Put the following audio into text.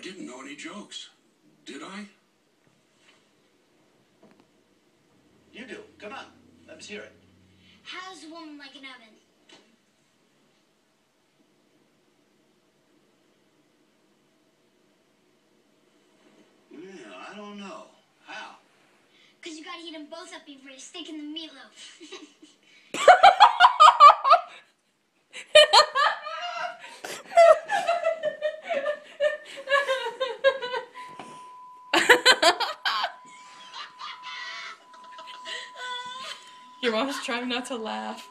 didn't know any jokes. Did I? You do. Come on. Let us hear it. How's a woman like an oven? Yeah, I don't know. How? Because you gotta heat them both up before you stick in the meatloaf. Your mom's trying not to laugh.